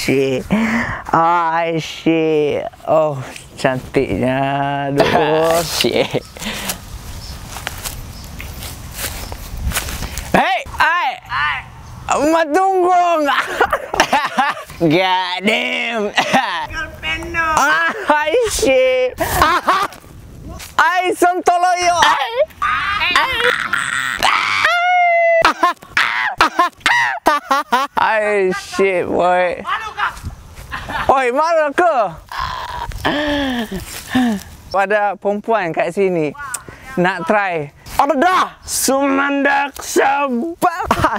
shit. Shit. Oh, cantiknya. Aduh. Shit. Hey, Mak tunggu. God damn. Shit. Sontoloyo. Shit, boy. Oi, malu ke? Ada perempuan kat sini nak try. Ada dah. Sumandak Sabah.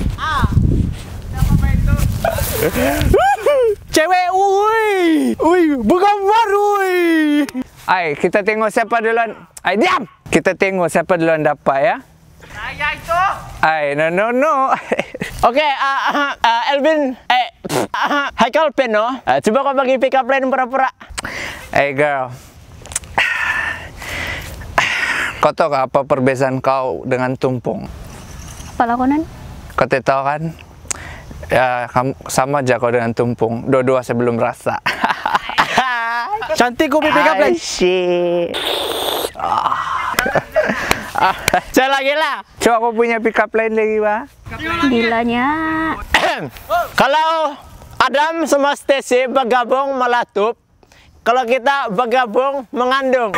Cewek, ui, bergambar, ui. Kita tengok siapa duluan. Diam. Kita tengok siapa duluan dapat ya. Saya itu. No. Oke, Elvin, Haikal Peno, coba kau bagi pick up line pura-pura. Girl, kau tahu apa perbezaan kau dengan tumpung? Apa lakonan? Kau tahu kan? Ya, sama aja kau dengan tumpung. Dua-dua sebelum rasa. Cantik kau pick up line. Shit. Saya lagi lah. Coba kau punya pick up line lagi, Pak. Gilanya. Kalau Adam sama Stacy bergabung melatup, kalau kita bergabung mengandung.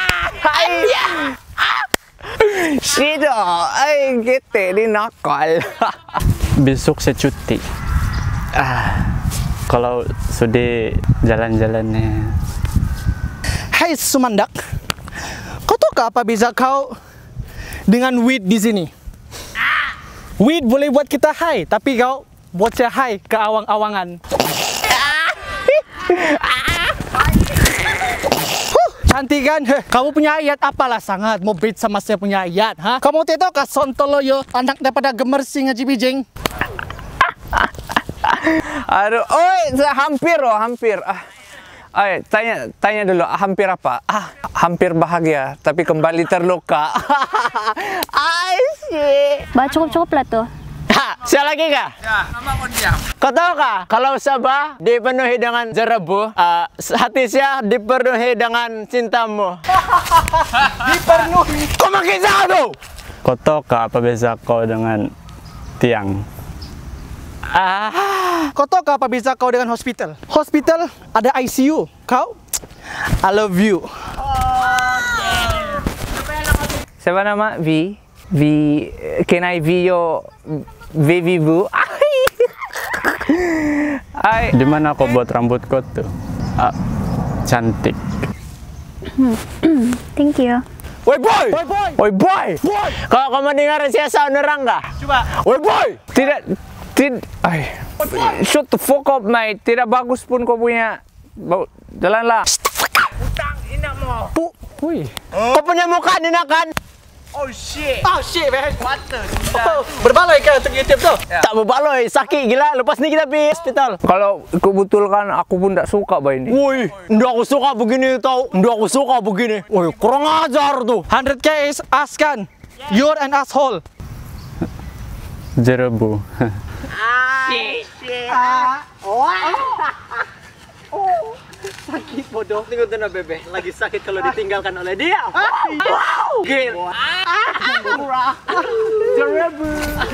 Shit, kita di nakal. Besok saya cuti. Kalau sudah jalan-jalannya. Hai Sumandak, kau tahu apa beza kau dengan weed di sini? Weed boleh buat kita high, tapi kau buat saya high ke awang-awangan. Cantik kan? Kamu punya ayat apalah sangat mau beat sama saya punya ayat, ha? Kamu tahu kah Sontoloyo anak daripada gemersi ngaji bijing? Aduh, hampir. Tanya dulu, hampir apa? Hampir bahagia, tapi kembali terluka. Shit. Bah, cukup lah tuh. Saya lagi kah? Ya, nama kau diam. Kau tahu kah? Kalau Sabah dipenuhi dengan jerebu, hati saya dipenuhi dengan cintamu. Dipenuhi. Kau makin satu. Kau tahu apa beza kau dengan tiang? Kau tahu apa beza kau dengan hospital? Hospital ada ICU. Kau? I love you. Siapa nama? Can I V your baby boo? Di mana kau buat rambut kau tuh? Cantik. Thank you. Woi boy. Kalau kau mendengar siasa orang nggak? Coba. Woi boy. Tidak. Shut the fuck up, mate. Tidak bagus pun kau punya. Jalanlah. Utang inak mo. Kau punya muka dinakan? Oh shit, man. Mata. Berbaloi kan untuk YouTube tu? Tak berbaloi, sakit gila. Lepas ni kita pergi hospital. Kalau kau betulkan, aku pun tak suka bayi ini. Woi, ndak aku suka begini tau. Ndak aku suka begini. Woi, kurang ajar tuh. 100K is askan. You're an asshole. Jerebu. Sakit bodoh. Tengok tu nak bebe. Lagi sakit kalau ditinggalkan oleh dia. Wow. Gil. Jerebu.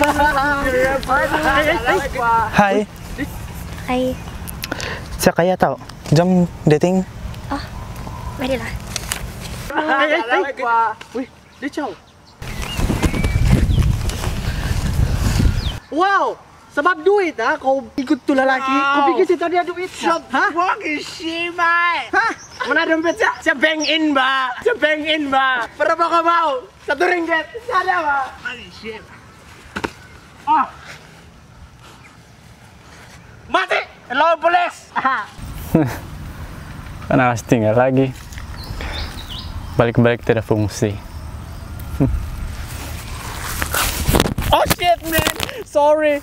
Hai. Hai. Saya kaya tau. Jom dating. Marilah. Wih, dia jauh. Wow, sebab duit kau ikut tu lelaki. Kau fikir situ dia duit. Hah? Fucking shit, mate. Hah? Mana dompet saya? Saya bank in, ba. Berapa kau mau? RM1. Ada, ba. Shit. Mati. Hello, polis. Kan harus tinggal lagi. Balik-balik tidak fungsi. Oh shit, man. Sorry.